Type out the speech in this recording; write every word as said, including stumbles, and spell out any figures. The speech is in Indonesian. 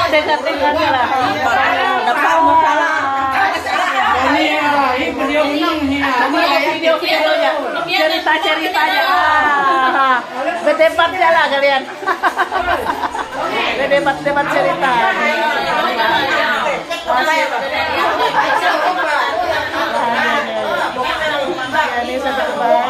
dengar-dengarnya lah. Dapat masalah. Ini ya, ini beliau menang nih. Video-videonya, cerita-ceritanya. Berdebat lah kalian. Berdebat-debat cerita. Ini sudah